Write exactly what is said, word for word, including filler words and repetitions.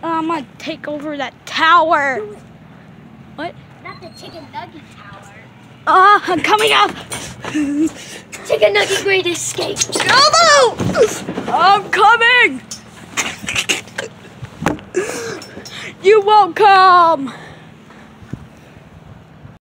I'm gonna take over that tower. What? Not the chicken nugget tower. Ah, uh, I'm coming up. Chicken nugget great escape. No, I'm coming. You won't come.